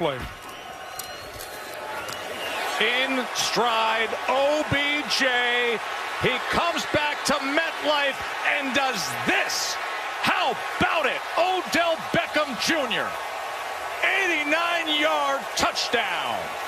play. In stride, OBJ. He comes back to MetLife and does this. How about it? Odell Beckham Jr. 89-yard touchdown.